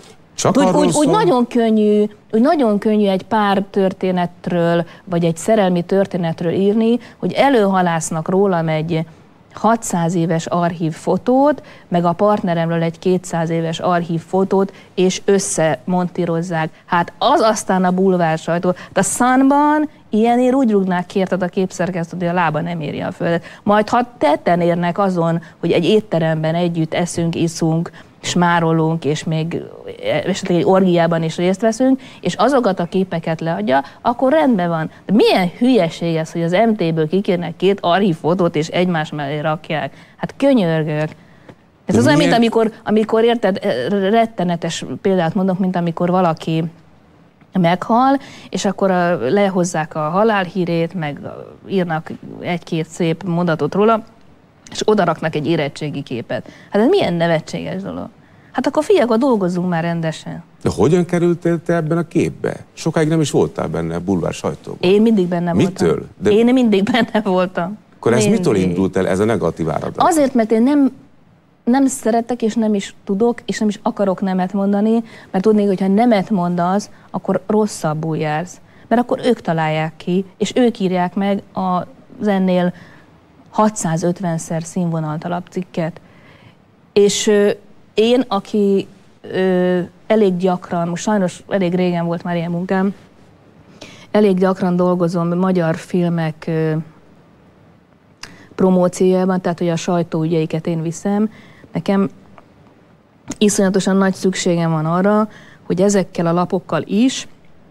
Speaker 2: Csak
Speaker 1: úgy, úgy,
Speaker 2: szól...
Speaker 1: úgy, nagyon könnyű, úgy nagyon könnyű egy pár történetről, vagy egy szerelmi történetről írni, hogy előhalásznak rólam egy hatszáz éves archív fotót, meg a partneremről egy kétszáz éves archív fotót, és összemontírozzák. Hát az aztán a bulvár sajtó. A Sunban ilyenért úgy rúgnák ki érted a képszerkesztőt, hogy a lába nem éri a földet. Majd ha tetten érnek azon, hogy egy étteremben együtt eszünk, iszunk, smárolunk, és még esetleg egy orgiában is részt veszünk, és azokat a képeket leadja, akkor rendben van. De milyen hülyeség ez, hogy az em té-ből kikérnek két archív fotót, és egymás mellé rakják. Hát könyörgök. Ez az olyan, mint amikor, amikor érted, rettenetes példát mondok, mint amikor valaki meghal, és akkor a, lehozzák a halálhírét, meg írnak egy-két szép mondatot róla, és odaraknak egy érettségi képet. Hát ez milyen nevetséges dolog. Hát akkor figyelj, dolgozzunk már rendesen.
Speaker 2: De hogyan kerültél te ebben a képbe? Sokáig nem is voltál benne a bulvár sajtóban.
Speaker 1: Én mindig benne
Speaker 2: mitől?
Speaker 1: voltam.
Speaker 2: De...
Speaker 1: Én mindig benne voltam.
Speaker 2: Akkor ez
Speaker 1: mindig.
Speaker 2: mitől indult el, ez a negatív áradat?
Speaker 1: Azért, mert én nem, nem szeretek, és nem is tudok, és nem is akarok nemet mondani, mert tudnék, hogy ha nemet mondasz, akkor rosszabbul jársz. Mert akkor ők találják ki, és ők írják meg az ennél hatszázötvenszer színvonaltalabb cikket. És ö, én, aki ö, elég gyakran, most sajnos elég régen volt már ilyen munkám, elég gyakran dolgozom magyar filmek ö, promóciójában, tehát hogy a sajtóügyeiket én viszem. Nekem iszonyatosan nagy szükségem van arra, hogy ezekkel a lapokkal is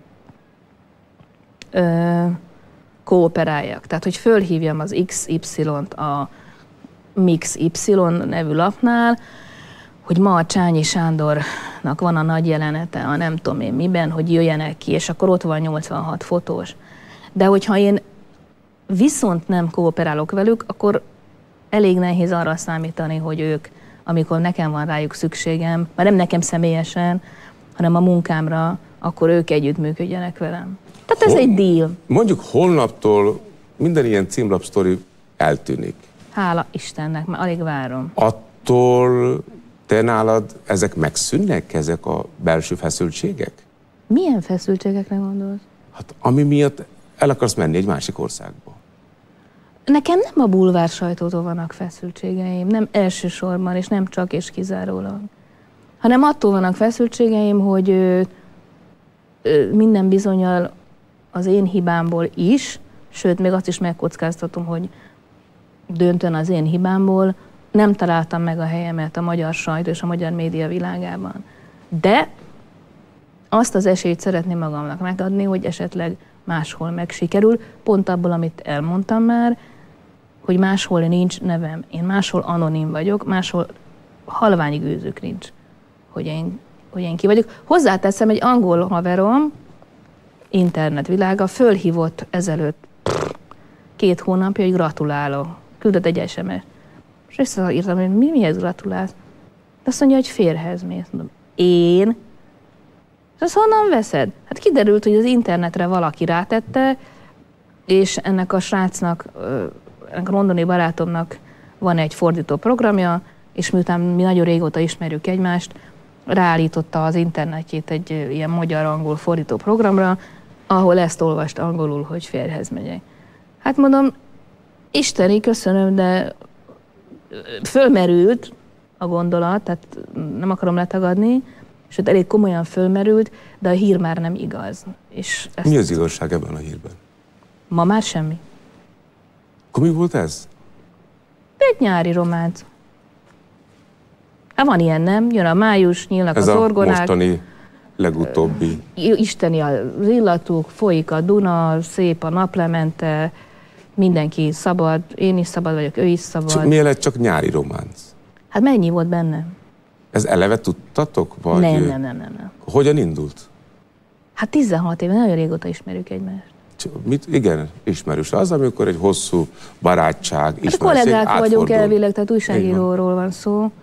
Speaker 1: ö, kooperáljak. Tehát, hogy fölhívjam az iksz ipszilont a Mix Y nevű lapnál, hogy ma a Csányi Sándornak van a nagy jelenete, a nem tudom én miben, hogy jöjjenek ki, és akkor ott van nyolcvanhat fotós. De hogyha én viszont nem kooperálok velük, akkor elég nehéz arra számítani, hogy ők, amikor nekem van rájuk szükségem, már nem nekem személyesen, hanem a munkámra, akkor ők együttműködjenek velem. Tehát ez Hol, egy deal.
Speaker 2: Mondjuk holnaptól minden ilyen címlapsztori eltűnik.
Speaker 1: Hála Istennek, már alig várom.
Speaker 2: Attól te nálad ezek megszűnnek, ezek a belső feszültségek?
Speaker 1: Milyen feszültségekre gondolsz?
Speaker 2: Hát ami miatt el akarsz menni egy másik országba.
Speaker 1: Nekem nem a bulvár sajtótól vannak feszültségeim, nem elsősorban, és nem csak és kizárólag. Hanem attól vannak feszültségeim, hogy ö, ö, minden bizonnyal az én hibámból is, sőt, még azt is megkockáztatom, hogy döntően az én hibámból nem találtam meg a helyemet a magyar sajtó és a magyar média világában. De azt az esélyt szeretném magamnak megadni, hogy esetleg máshol megsikerül, pont abból, amit elmondtam már, hogy máshol nincs nevem. Én máshol anonim vagyok, máshol halvány gőzük nincs, hogy én, hogy én ki vagyok. Hozzáteszem, egy angol haverom, internetvilága, fölhívott ezelőtt két hónapja, hogy gratulálok. Küldött egy es em es. És visszaírtam, hogy mi, mihez gratulálsz? De azt mondja, hogy férhez mész. Mondom, én? És azt honnan veszed? Hát kiderült, hogy az internetre valaki rátette, és ennek a srácnak, ennek a londoni barátomnak van egy fordító programja, és miután mi nagyon régóta ismerjük egymást, ráállította az internetjét egy ilyen magyar-angol fordító programra, ahol ezt olvast angolul, hogy férhez megyek. Hát mondom, isteni, köszönöm, de fölmerült a gondolat, tehát nem akarom letagadni, sőt elég komolyan fölmerült, de a hír már nem igaz. És ezt...
Speaker 2: Mi az igazság ebben a hírben?
Speaker 1: Ma már semmi.
Speaker 2: Akkor mi volt ez?
Speaker 1: Egy nyári románc. Hát van ilyen, nem? Jön a május, nyílnak
Speaker 2: ez
Speaker 1: az orgonák.
Speaker 2: Ez a mostani legutóbbi.
Speaker 1: Isteni az illatuk, folyik a Duna, szép a naplemente, mindenki szabad, én is szabad vagyok, ő is szabad.
Speaker 2: Csak miért lett csak nyári románc?
Speaker 1: Hát mennyi volt benne?
Speaker 2: Ez eleve tudtatok? Vagy
Speaker 1: nem, nem, nem, nem, nem.
Speaker 2: Hogyan indult?
Speaker 1: Hát tizenhat éve, nagyon régóta ismerjük egymást.
Speaker 2: Mit? Igen, ismerős. Az, amikor egy hosszú barátság,
Speaker 1: hát
Speaker 2: ismerőség
Speaker 1: kollégák vagyunk elvileg, tehát újságíróról van szó.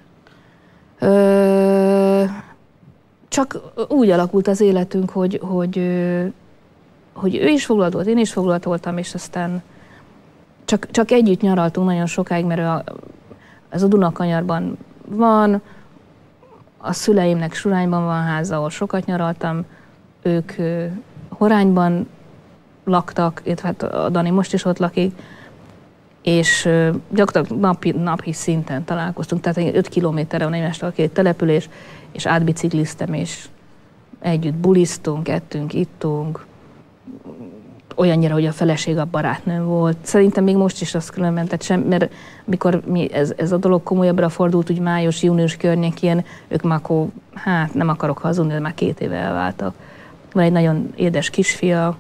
Speaker 1: Ö, csak úgy alakult az életünk, hogy, hogy, hogy ő is foglalt volt, én is foglalt voltam, és aztán csak, csak együtt nyaraltunk nagyon sokáig, mert a, az a Dunakanyarban van, A szüleimnek Surányban van háza, ahol sokat nyaraltam, ők Horányban laktak, illetve hát a Dani most is ott lakik, és gyakorlatilag napi, napi szinten találkoztunk, tehát öt kilométerre van egymástól a két település, és átbicikliztem, és együtt bulisztunk, ettünk, ittunk, olyannyira, hogy a feleség a barátnőm volt. Szerintem még most is az különben, tehát sem, mert mikor mi ez, ez a dolog komolyabbra fordult, úgy május-június környékén, ők már akkor, hát nem akarok hazudni, de már két éve elváltak. Van egy nagyon édes kisfia.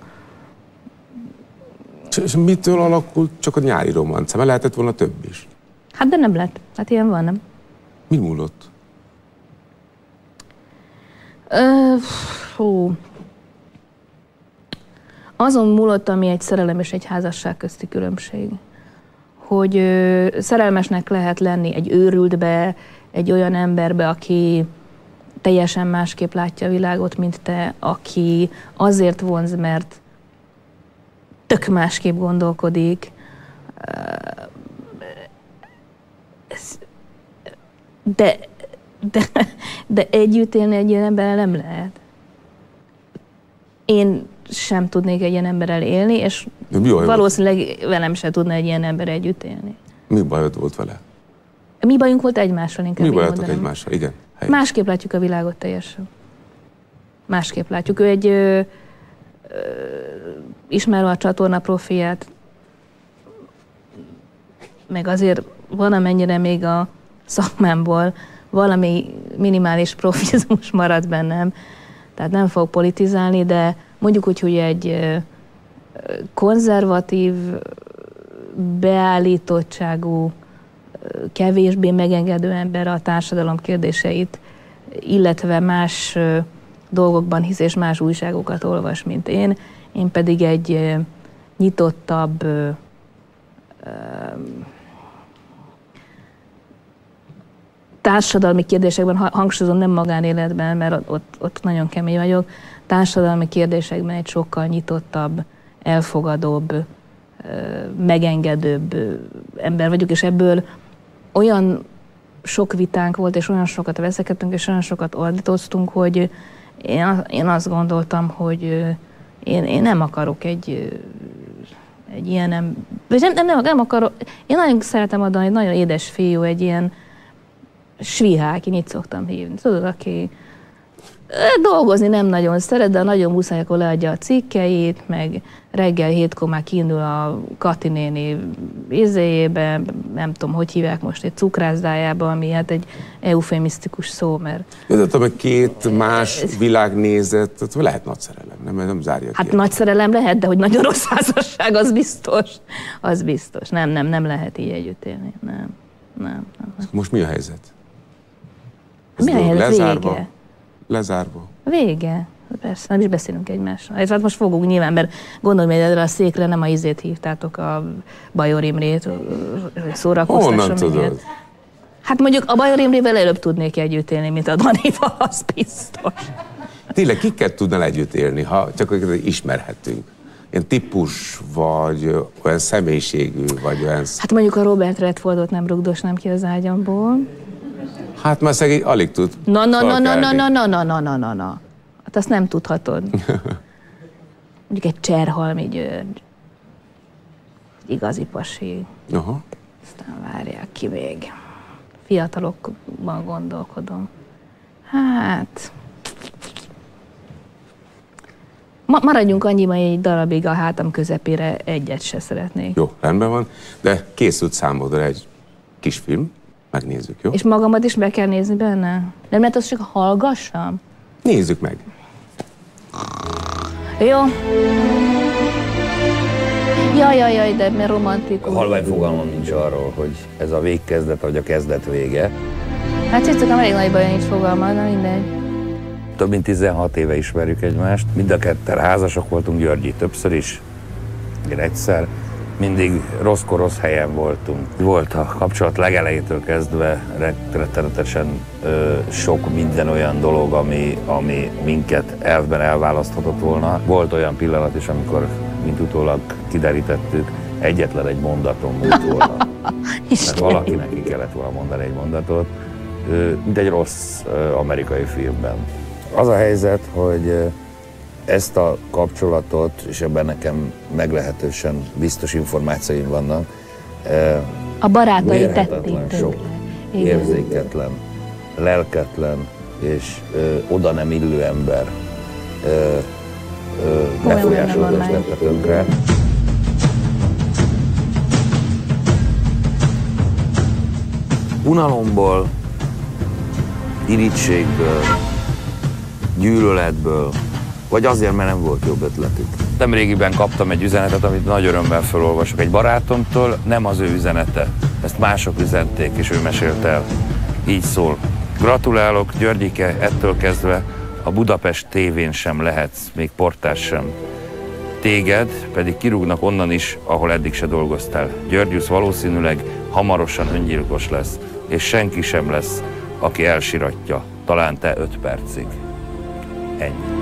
Speaker 2: És mitől alakult csak a nyári romanca? Mert lehetett volna több is.
Speaker 1: Hát de nem lett. Hát ilyen van, nem?
Speaker 2: Mi múlott?
Speaker 1: Ö, fú. Azon múlott, ami egy szerelem és egy házasság közti különbség. Hogy ö, szerelmesnek lehet lenni egy őrültbe, egy olyan emberbe, aki teljesen másképp látja a világot, mint te, aki azért vonz, mert tök másképp gondolkodik. De, de, de együtt élni egy ilyen emberrel nem lehet. Én sem tudnék egy ilyen emberrel élni, és valószínűleg velem sem tudna egy ilyen ember együtt élni.
Speaker 2: Mi bajod volt vele?
Speaker 1: Mi bajunk volt egymással, inkább
Speaker 2: Mi bajotok egymással, igen.
Speaker 1: Helyes. Másképp látjuk a világot teljesen. Másképp látjuk. Ő egy ö, ö, ismerve a csatorna profiát, meg azért van amennyire még a szakmámból valami minimális profizmus marad bennem. Tehát nem fog politizálni, de mondjuk úgy, hogy egy ö, konzervatív, beállítottságú, kevésbé megengedő ember a társadalom kérdéseit, illetve más dolgokban hisz és más újságokat olvas, mint én. Én pedig egy nyitottabb, társadalmi kérdésekben, hangsúlyozom, nem magánéletben, mert ott, ott nagyon kemény vagyok, társadalmi kérdésekben egy sokkal nyitottabb, elfogadóbb, megengedőbb ember vagyok, és ebből olyan sok vitánk volt, és olyan sokat veszekedtünk, és olyan sokat ordítoztunk, hogy én, én azt gondoltam, hogy én, én nem akarok egy, egy ilyen nem, nem, nem, nem, nem akarok, én nagyon szeretem adni, egy nagyon édes fiú, egy ilyen svihák, én így szoktam hívni, tudod, aki dolgozni nem nagyon szeret, de nagyon muszáj, akkor leadja a cikkeit, meg reggel hétkor már kiindul a Kati néni izéjébe, nem tudom, hogy hívják most, egy cukrászdájába, ami hát egy eufemisztikus szó, mert...
Speaker 2: De meg két más világnézet, lehet nagy szerelem, nem, nem zárja
Speaker 1: Hát
Speaker 2: ki.
Speaker 1: nagy szerelem lehet, de hogy nagyon rossz házasság, az biztos. Az biztos. Nem, nem, nem lehet így együtt élni. Nem, nem. nem.
Speaker 2: Most mi a helyzet?
Speaker 1: Ez mi a helyzet?
Speaker 2: Lezárva?
Speaker 1: Vége.
Speaker 2: Lezárva.
Speaker 1: Vége. Persze, nem is beszélünk egymással. Ez hát most fogunk nyilván, mert gondolj, hogy erre a székre nem a izét hívtátok, a Bajor Imrét, hogy szórakoztasson.
Speaker 2: Honnan tudod?
Speaker 1: Hát mondjuk a Bajor Imrével előbb tudnék együtt élni, mint a Danival, az biztos.
Speaker 2: Tényleg kikkel tudnál együtt élni, ha csak ismerhetünk? Ilyen típus, vagy olyan személyiségű, vagy olyan...
Speaker 1: Hát mondjuk a Robert Redfordot nem rugdosnám ki az ágyamból.
Speaker 2: Hát már szegény alig tud.
Speaker 1: Na, na, na, na, na, na, na, na, na, na, na, na. Hát azt nem tudhatod. Mondjuk egy Cserhalmi György. Igazi pasi.
Speaker 2: Aha.
Speaker 1: Aztán várják ki még. Fiatalokban gondolkodom. Hát... Ma maradjunk annyiban, hogy egy darabig a hátam közepére egyet se szeretnék.
Speaker 2: Jó, rendben van, de készült számodra egy kis film. Megnézzük, jó?
Speaker 1: És magamat is be kell nézni benne? Nem lehet azt csak hallgassam?
Speaker 2: Nézzük meg.
Speaker 1: Jó. Jaj, jaj, jaj, de mert romantikus.
Speaker 4: Halvány fogalmam nincs arról, hogy ez a végkezdet, vagy a kezdet vége.
Speaker 1: Hát csicakám elég nagy baj, nincs fogalma, na mindegy.
Speaker 4: Több mint tizenhat éve ismerjük egymást. Mind a ketten házasok voltunk, Györgyi többször is, én egyszer. Mindig rosszkor rossz helyen voltunk. Volt a kapcsolat legelejétől kezdve rettenetesen ö, sok minden olyan dolog, ami, ami minket elvben elválaszthatott volna. Volt olyan pillanat is, amikor, mint utólag kiderítettük, egyetlen egy mondaton múlt volna. Mert valakinek ki kellett volna mondani egy mondatot, mint egy rossz amerikai filmben. Az a helyzet, hogy ezt a kapcsolatot, és ebben nekem meglehetősen biztos információim vannak,
Speaker 1: a barátai tették
Speaker 4: sok érzéketlen, lelketlen és ö, oda nem illő ember ö, ö, befolyásolódás tette tönkre. Unalomból, irítségből, gyűlöletből, vagy azért, mert nem volt jobb ötletük. Nemrégiben kaptam egy üzenetet, amit nagy örömmel felolvasok egy barátomtól, nem az ő üzenete. Ezt mások üzenték, és ő mesélte el. Így szól. Gratulálok, Györgyike, ettől kezdve a Budapest tévén sem lehetsz, még portás sem. Téged pedig kirúgnak onnan is, ahol eddig se dolgoztál. Györgyusz valószínűleg hamarosan öngyilkos lesz, és senki sem lesz, aki elsiratja, talán te öt percig. Ennyi.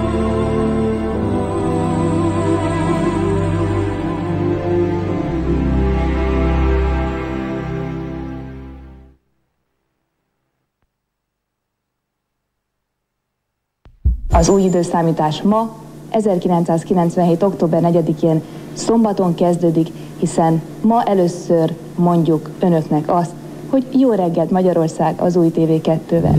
Speaker 5: Az új időszámítás ma, ezerkilencszázkilencvenhét. október negyedikén szombaton kezdődik, hiszen ma először mondjuk önöknek azt, hogy jó reggelt Magyarország az új té vé kettővel.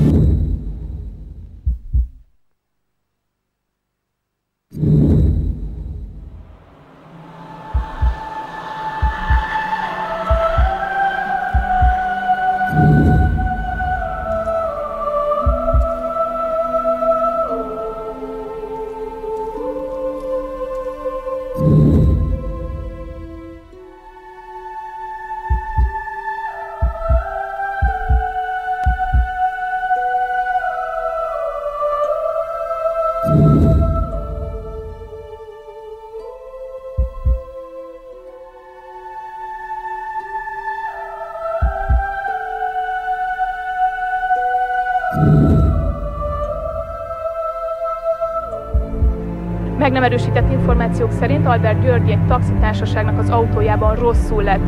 Speaker 6: Meg nem erősített információk szerint Albert György egy taxitársaságnak az autójában rosszul lett.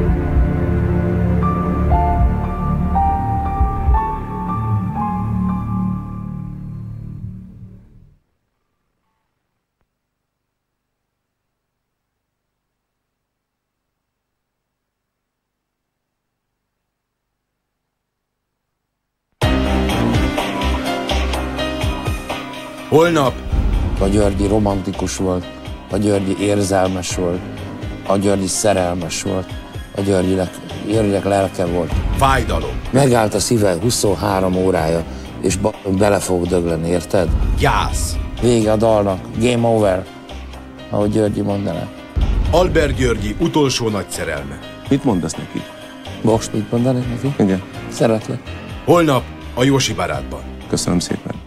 Speaker 3: Holnap
Speaker 7: a Györgyi romantikus volt, a Györgyi érzelmes volt, a Györgyi szerelmes volt, a Györgyinek, Györgyinek lelke volt.
Speaker 3: fájdalom.
Speaker 7: Megállt a szíve huszonhárom órája, és bele fog dögleni, érted?
Speaker 3: Gyász.
Speaker 7: Vége a dalnak, game over, ahogy Györgyi mondaná.
Speaker 3: Albert Györgyi utolsó nagy szerelme.
Speaker 2: Mit mondasz neki?
Speaker 7: Bocs, mit mondanék neki?
Speaker 2: Igen.
Speaker 7: Szeretlek.
Speaker 3: Holnap a Jósi barátban.
Speaker 2: Köszönöm szépen.